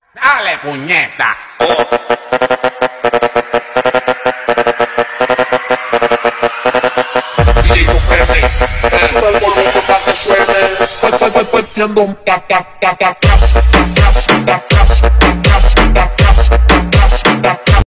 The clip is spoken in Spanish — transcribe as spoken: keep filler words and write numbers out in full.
Dale, puñeta. Digo, Fede, sube el volumen para que suene. Haciendo un ta ta ta ta ta ta ta ta ta ta ta ta ta.